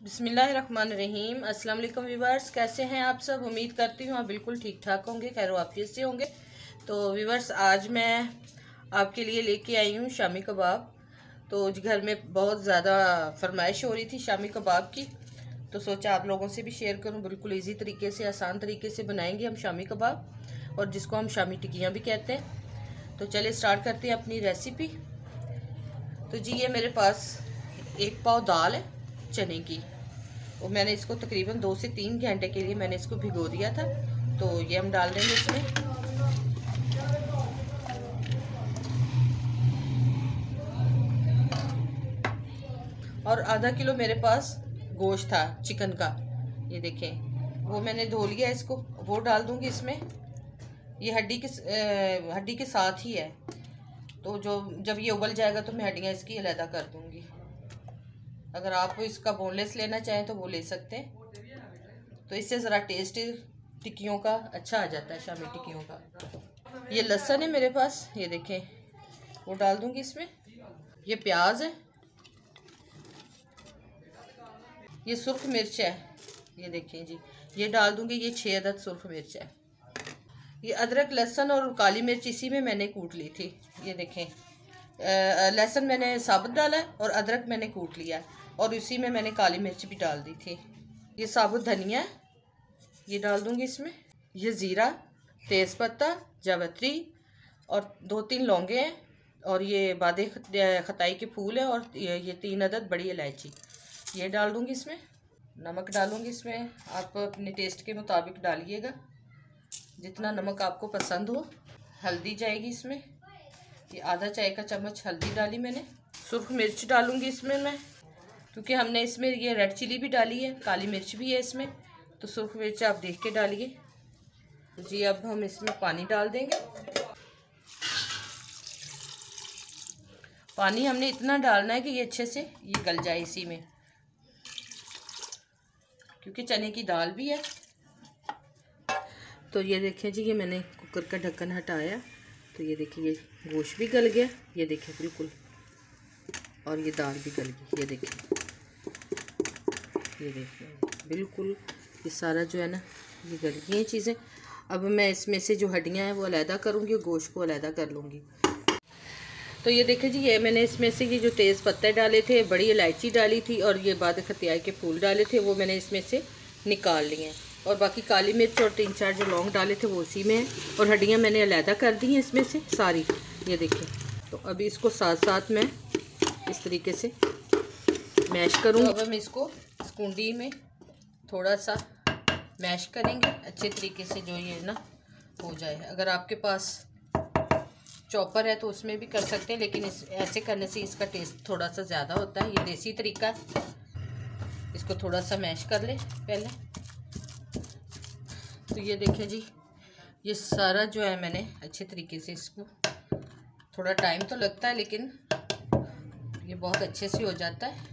बिस्मिल्लाहिर्रहमानिर्रहीम। अस्सलाम वालेकुम व्यूवर्स, कैसे हैं आप सब। उम्मीद करती हूँ आप बिल्कुल ठीक ठाक होंगे, खैर वाफियत से होंगे। तो व्यूवर्स, आज मैं आपके लिए लेके आई हूँ शामी कबाब। तो घर में बहुत ज़्यादा फरमाइश हो रही थी शामी कबाब की, तो सोचा आप लोगों से भी शेयर करूँ। बिल्कुल इजी तरीके से, आसान तरीके से बनाएंगे हम शामी कबाब, और जिसको हम शामी टिक्कियाँ भी कहते हैं। तो चलिए स्टार्ट करते हैं अपनी रेसिपी। तो जी, ये मेरे पास 1 पाव दाल है चने की, और मैंने इसको तकरीबन 2 से 3 घंटे के लिए मैंने इसको भिगो दिया था। तो ये हम डाल देंगे इसमें। और आधा किलो मेरे पास गोश्त था चिकन का, ये देखें, वो मैंने धो लिया इसको, वो डाल दूंगी इसमें। ये हड्डी के साथ ही है, तो जब ये उबल जाएगा तो मैं हड्डियाँ इसकी अलहदा कर दूंगी। अगर आप इसका बोनलेस लेना चाहें तो वो ले सकते हैं, तो इससे ज़रा टेस्ट टिक्कियों का अच्छा आ जाता है, शामी टिक्कियों का। ये लहसुन है मेरे पास, ये देखें, वो डाल दूंगी इसमें। ये प्याज है, ये सुर्ख मिर्च है, ये देखें जी, ये डाल दूंगी। ये 6 अदद सुर्ख मिर्च है। ये अदरक, लहसुन और काली मिर्च इसी में मैंने कूट ली थी, ये देखें। लहसुन मैंने साबुत डाला है और अदरक मैंने कूट लिया, और इसी में मैंने काली मिर्च भी डाल दी थी। ये साबुत धनिया है, ये डाल दूंगी इसमें। ये ज़ीरा, तेज़पत्ता, जावित्री और 2-3 लौंगे हैं, और ये बादे खताई के फूल है, और ये 3 अदद बड़ी इलायची, ये डाल दूंगी इसमें। नमक डालूंगी इसमें, आप अपने टेस्ट के मुताबिक डालिएगा, जितना नमक आपको पसंद हो। हल्दी जाएगी इसमें, ये आधा चाय का चम्मच हल्दी डाली मैंने। सुर्ख मिर्च डालूंगी इसमें मैं, क्योंकि हमने इसमें ये रेड चिली भी डाली है, काली मिर्च भी है इसमें, तो सुर्ख मिर्च आप देख के डालिए जी। अब हम इसमें पानी डाल देंगे। पानी हमने इतना डालना है कि ये अच्छे से ये गल जाए इसी में, क्योंकि चने की दाल भी है। तो ये देखें जी, ये मैंने कुकर का ढक्कन हटाया, तो ये देखिए ये गोश्त भी गल गया, ये देखें बिल्कुल, और ये दाल भी गल गई, ये देखें, ये देखें बिल्कुल, ये सारा जो है ना ये गल गई हैं चीज़ें। अब मैं इसमें से जो हड्डियाँ हैं वो अलहदा करूँगी और गोश्त को अलहदा कर लूँगी। तो ये देखें जी, ये मैंने इसमें से ये जो तेज़ पत्ते डाले थे, बड़ी इलायची डाली थी, और ये बाद खतियाई के फूल डाले थे, वो मैंने इसमें से निकाल लिए हैं। और बाकी काली मिर्च और 3-4 जो लौंग डाले थे वो उसी में है, और हड्डियाँ मैंने अलहदा कर दी हैं इसमें से सारी, ये देखें। तो अभी इसको साथ साथ मैं इस तरीके से मैश करूँगी। अब हम इसको कुंडी में थोड़ा सा मैश करेंगे अच्छे तरीके से, जो ये ना हो जाए। अगर आपके पास चॉपर है तो उसमें भी कर सकते हैं, लेकिन ऐसे करने से इसका टेस्ट थोड़ा सा ज़्यादा होता है, ये देसी तरीका है। इसको थोड़ा सा मैश कर ले पहले। तो ये देखें जी, ये सारा जो है मैंने अच्छे तरीके से इसको, थोड़ा टाइम तो लगता है लेकिन ये बहुत अच्छे से हो जाता है।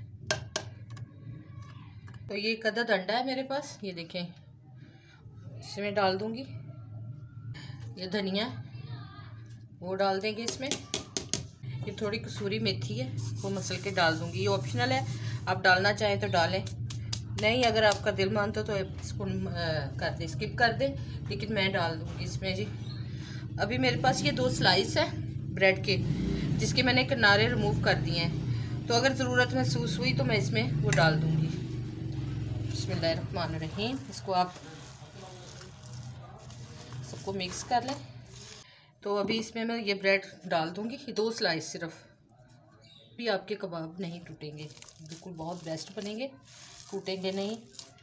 तो ये एक अदद अंडा है मेरे पास, ये देखें, इसमें डाल दूंगी। ये धनिया वो डाल देंगे इसमें। ये थोड़ी कसूरी मेथी है, वो मसल के डाल दूंगी। ये ऑप्शनल है, आप डालना चाहें तो डालें, नहीं अगर आपका दिल मानता तो इसको कर दें, स्किप कर दें, लेकिन मैं डाल दूंगी इसमें जी। अभी मेरे पास ये 2 स्लाइस है ब्रेड के, जिसके मैंने किनारे रिमूव कर दिए हैं, तो अगर ज़रूरत महसूस हुई तो मैं इसमें वो डाल दूंगी। बिस्मिल्लाहिर्रहमानिर्रहीम। इसको आप सबको मिक्स कर लें। तो अभी इसमें मैं ये ब्रेड डाल दूंगी, 2 स्लाइस सिर्फ, भी आपके कबाब नहीं टूटेंगे, बिल्कुल बहुत बेस्ट बनेंगे, टूटेंगे नहीं।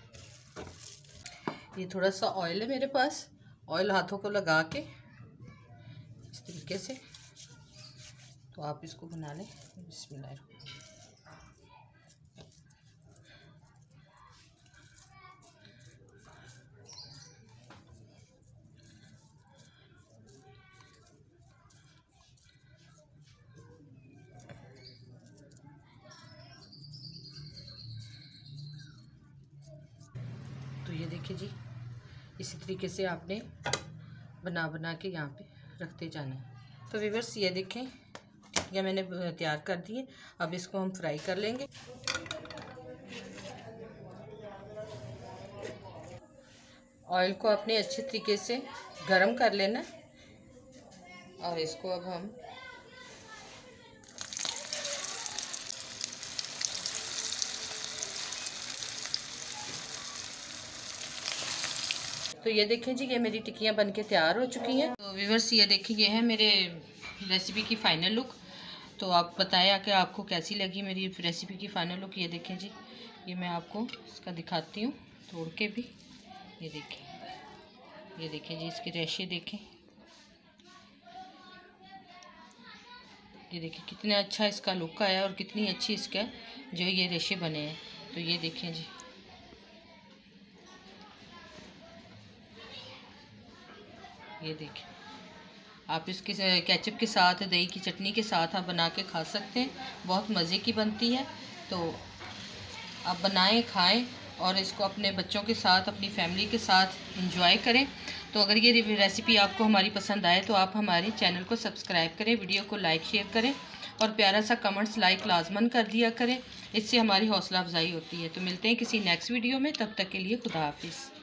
ये थोड़ा सा ऑयल है मेरे पास, ऑयल हाथों को लगा के इस तरीके से, तो आप इसको बना लें। बिस्मिल्लाह। तो ये देखिए जी, इसी तरीके से आपने बना के यहाँ पे रखते जाना है। तो व्यूअर्स, ये देखें टिक्कियाँ मैंने तैयार कर दी हैं। अब इसको हम फ्राई कर लेंगे। ऑयल को अपने अच्छे तरीके से गरम कर लेना और इसको अब हम तो ये देखें जी, ये मेरी टिक्कियाँ बनके तैयार हो चुकी हैं। तो व्यूअर्स ये देखिए, ये है मेरे रेसिपी की फ़ाइनल लुक। तो आप बताएं कि आपको कैसी लगी मेरी रेसिपी की फ़ाइनल लुक। ये देखें जी, ये मैं आपको इसका दिखाती हूँ तोड़ के भी। ये देखें जी, इसके रेशे देखें। ये देखिए कितना अच्छा इसका लुक आया और कितनी अच्छी इसका जो ये रेशे बने हैं। तो ये देखें जी, ये देखें, आप इसके केचप के साथ, दही की चटनी के साथ आप बना के खा सकते हैं। बहुत मज़े की बनती है। तो आप बनाएं, खाएं और इसको अपने बच्चों के साथ, अपनी फैमिली के साथ एंजॉय करें। तो अगर ये रेसिपी आपको हमारी पसंद आए तो आप हमारे चैनल को सब्सक्राइब करें, वीडियो को लाइक शेयर करें और प्यारा सा कमेंट्स लाइक लाजमन कर दिया करें। इससे हमारी हौसला अफजाई होती है। तो मिलते हैं किसी नेक्स्ट वीडियो में, तब तक के लिए खुदा हाफिज़।